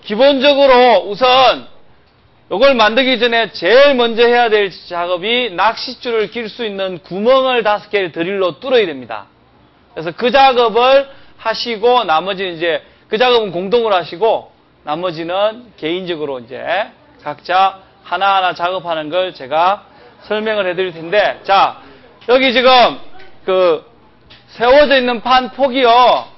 기본적으로 우선 이걸 만들기 전에 제일 먼저 해야 될 작업이 낚싯줄을 낄 수 있는 구멍을 5개를 드릴로 뚫어야 됩니다. 그래서 그 작업을 하시고 나머지는 이제 그 작업은 공동으로 하시고 나머지는 개인적으로 이제 각자 하나하나 작업하는 걸 제가 설명을 해드릴 텐데, 자, 여기 지금 그 세워져 있는 판 폭이요,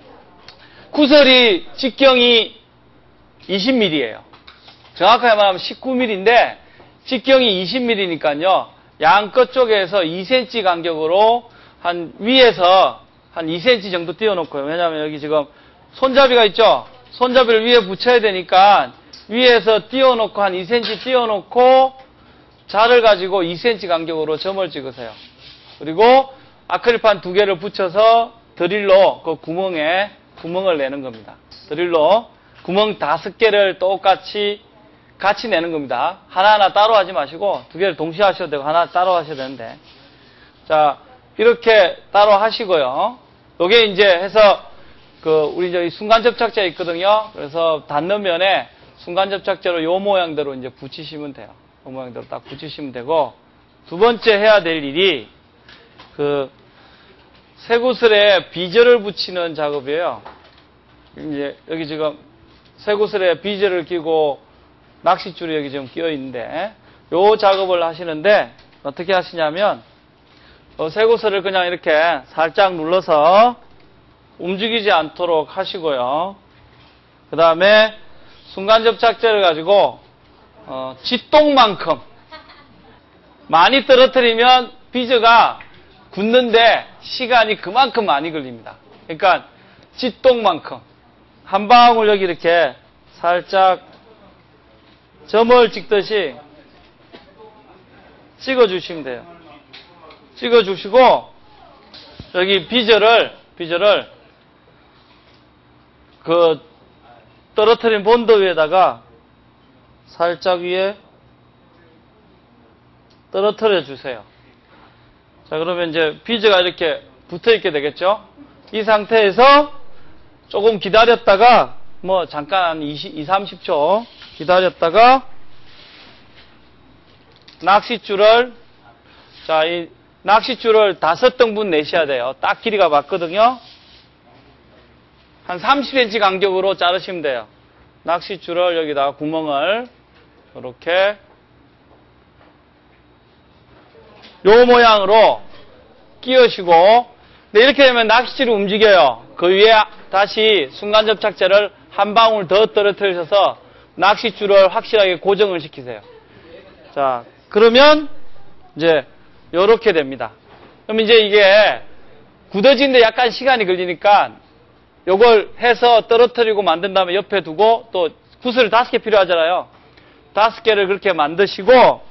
구설이 직경이 20mm예요. 정확하게 말하면 19mm인데 직경이 20mm니까요. 양끝 쪽에서 2cm 간격으로 한 위에서 한 2cm 정도 띄워놓고요. 왜냐하면 여기 지금 손잡이가 있죠. 손잡이를 위에 붙여야 되니까 위에서 띄워놓고 한 2cm 띄워놓고 자를 가지고 2cm 간격으로 점을 찍으세요. 그리고 아크릴판 2개를 붙여서 드릴로 그 구멍에 구멍을 내는 겁니다. 드릴로 구멍 5개를 똑같이 같이 내는 겁니다. 하나하나 따로 하지 마시고 2개를 동시에 하셔도 되고 하나 따로 하셔야 되는데, 자, 이렇게 따로 하시고요. 요게 이제 해서 그 우리 저기 순간 접착제 있거든요. 그래서 닿는 면에 순간 접착제로 요 모양대로 이제 붙이시면 돼요. 요 모양대로 딱 붙이시면 되고, 두 번째 해야 될 일이 그 쇠구슬에 비저를 붙이는 작업이에요. 이제 여기 지금 쇠구슬에 비저를 끼고 낚싯줄이 여기 지금 끼어 있는데, 요 작업을 하시는데 어떻게 하시냐면 쇠구슬을 그냥 이렇게 살짝 눌러서 움직이지 않도록 하시고요. 그 다음에 순간접착제를 가지고 쥐똥만큼 많이 떨어뜨리면 비저가 굳는데 시간이 그만큼 많이 걸립니다. 그러니까 쥐똥만큼 한 방울 여기 이렇게 살짝 점을 찍듯이 찍어주시면 돼요. 찍어주시고 여기 비저를 그 떨어뜨린 본드 위에다가 살짝 위에 떨어뜨려 주세요. 자, 그러면 이제 비저가 이렇게 붙어 있게 되겠죠? 이 상태에서 조금 기다렸다가 뭐 잠깐 한 20-30초 기다렸다가 낚싯줄을, 자, 이 낚싯줄을 5등분 내셔야 돼요. 딱 길이가 맞거든요. 한 30cm 간격으로 자르시면 돼요. 낚싯줄을 여기다가 구멍을 이렇게 요 모양으로 끼우시고, 네, 이렇게 되면 낚싯줄이 움직여요. 그 위에 다시 순간접착제를 한 방울 더 떨어뜨리셔서 낚싯줄을 확실하게 고정을 시키세요. 자, 그러면 이제 요렇게 됩니다. 그럼 이제 이게 굳어지는데 약간 시간이 걸리니까 요걸 해서 떨어뜨리고 만든 다음에 옆에 두고, 또 구슬 5개 필요하잖아요. 5개를 그렇게 만드시고,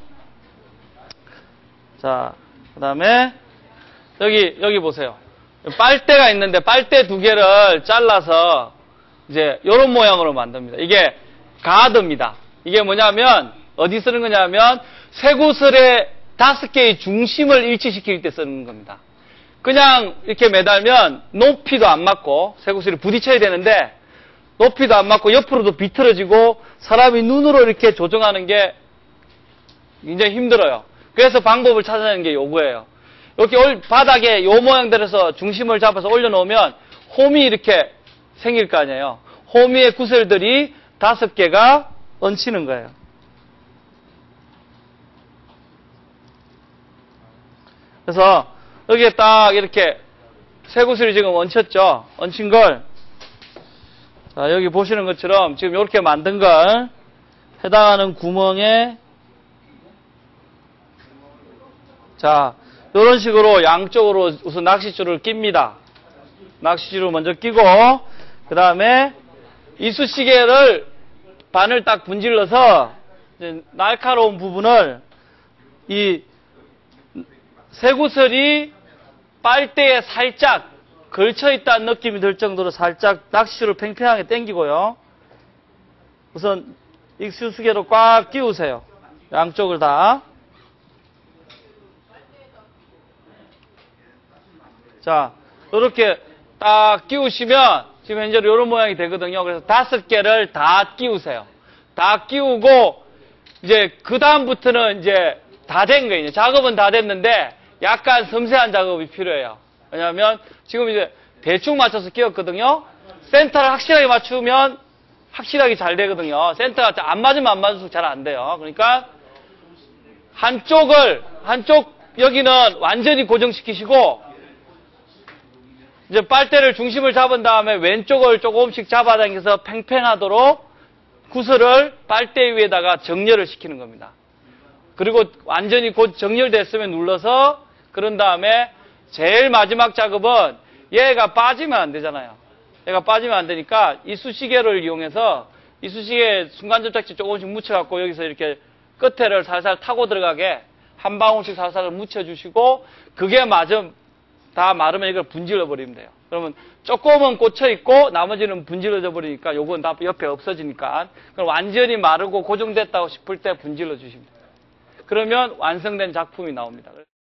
자, 그 다음에 여기 보세요. 빨대가 있는데 빨대 2개를 잘라서 이제 요런 모양으로 만듭니다. 이게 가드입니다. 이게 뭐냐면 어디 쓰는 거냐면 쇠구슬의 5개의 중심을 일치시킬 때 쓰는 겁니다. 그냥 이렇게 매달면 높이도 안 맞고 쇠구슬이 부딪혀야 되는데 높이도 안 맞고 옆으로도 비틀어지고 사람이 눈으로 이렇게 조정하는 게 굉장히 힘들어요. 그래서 방법을 찾아내는 게 요거예요. 이렇게 바닥에 요 모양대로서 중심을 잡아서 올려놓으면 홈이 이렇게 생길 거 아니에요. 홈 위에 구슬들이 5개가 얹히는 거예요. 그래서 여기에 딱 이렇게 쇠구슬이 지금 얹혔죠. 얹힌 걸, 자, 여기 보시는 것처럼 지금 이렇게 만든 걸 해당하는 구멍에, 자, 이런 식으로 양쪽으로 우선 낚싯줄을 낍니다. 낚싯줄을 먼저 끼고, 그 다음에 이쑤시개를 반을 딱 분질러서 이제 날카로운 부분을 이 쇠구슬이 빨대에 살짝 걸쳐있다는 느낌이 들 정도로 살짝 낚싯줄을 팽팽하게 당기고요. 우선 이쑤시개로 꽉 끼우세요. 양쪽을 다. 자, 이렇게 딱 끼우시면 지금 현재 이런 모양이 되거든요. 그래서 5개를 다 끼우세요. 다 끼우고 이제 그 다음부터는 이제 다 된 거예요. 작업은 다 됐는데 약간 섬세한 작업이 필요해요. 왜냐하면 지금 이제 대충 맞춰서 끼웠거든요. 센터를 확실하게 맞추면 확실하게 잘 되거든요. 센터가 안 맞으면 안 맞을수록 잘 안 돼요. 그러니까 한쪽 여기는 완전히 고정시키시고 이제 빨대를 중심을 잡은 다음에 왼쪽을 조금씩 잡아당겨서 팽팽하도록 구슬을 빨대 위에다가 정렬을 시키는 겁니다. 그리고 완전히 곧 정렬됐으면 눌러서 그런 다음에 제일 마지막 작업은 얘가 빠지면 안 되잖아요. 얘가 빠지면 안 되니까 이쑤시개를 이용해서 이쑤시개 순간접착제 조금씩 묻혀갖고 여기서 이렇게 끝에를 살살 타고 들어가게 한 방울씩 살살 묻혀주시고 그게 다 마르면 이걸 분질러 버리면 돼요. 그러면 조금은 꽂혀있고 나머지는 분질러져 버리니까 요건 다 옆에 없어지니까 그럼 완전히 마르고 고정됐다고 싶을 때 분질러 주시면 돼요. 그러면 완성된 작품이 나옵니다.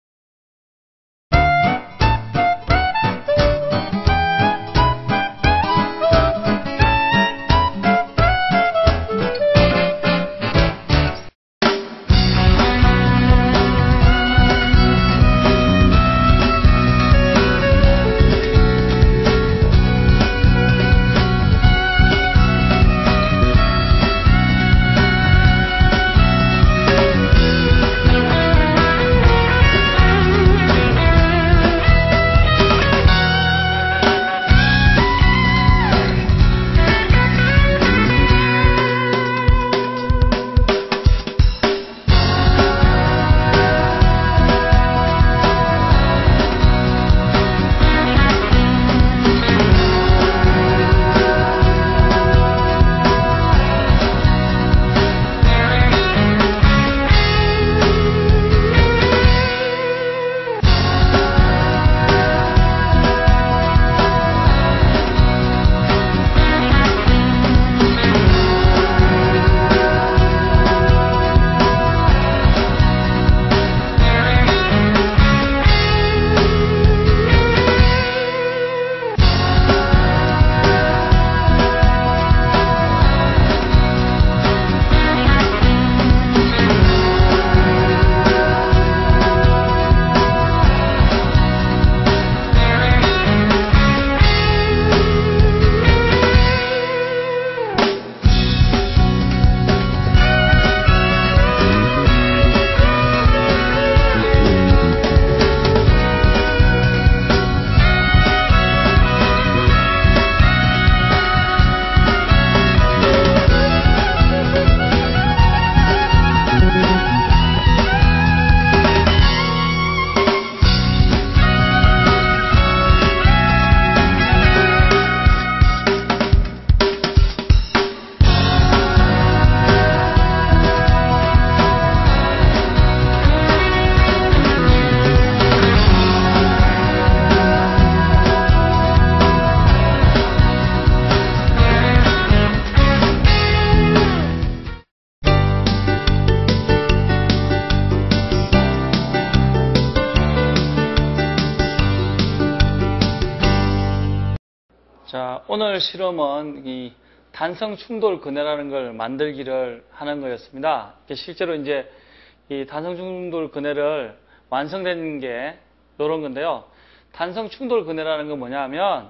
자, 오늘 실험은 이 단성 충돌 근해라는 걸 만들기를 하는 거였습니다. 실제로 이제 이 단성 충돌 근해를 완성된 게 이런 건데요. 단성 충돌 근해라는 건 뭐냐면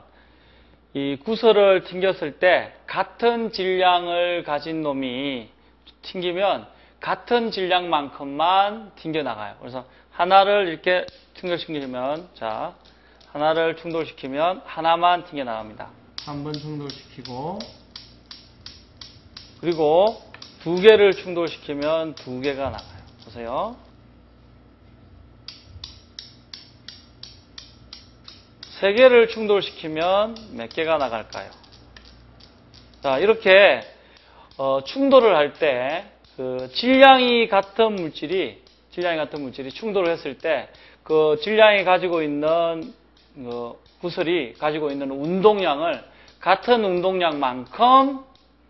이 구슬을 튕겼을 때 같은 질량을 가진 놈이 튕기면 같은 질량만큼만 튕겨 나가요. 그래서 하나를 이렇게 충돌시키면 자, 하나를 충돌시키면 하나만 튕겨 나갑니다. 한 번 충돌시키고 그리고 두 개를 충돌시키면 두 개가 나가요. 보세요. 세 개를 충돌시키면 몇 개가 나갈까요? 자, 이렇게 충돌을 할 때 그 질량이 같은 물질이 충돌을 했을 때 그 질량이 가지고 있는 구슬이 가지고 있는 운동량을 같은 운동량만큼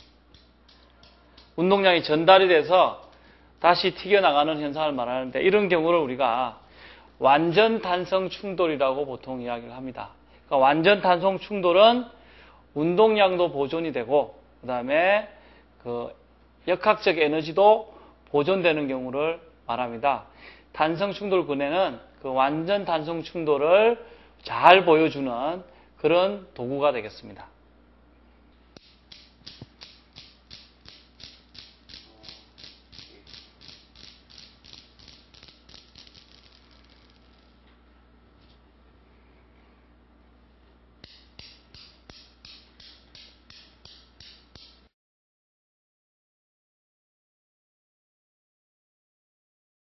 운동량이 전달이 돼서 다시 튀겨나가는 현상을 말하는데 이런 경우를 우리가 완전 단성 충돌이라고 보통 이야기를 합니다. 그러니까 완전 단성 충돌은 운동량도 보존이 되고 그 다음에 그 역학적 에너지도 보존되는 경우를 말합니다. 단성 충돌근에는 그 완전 단성 충돌을 잘 보여주는 그런 도구가 되겠습니다.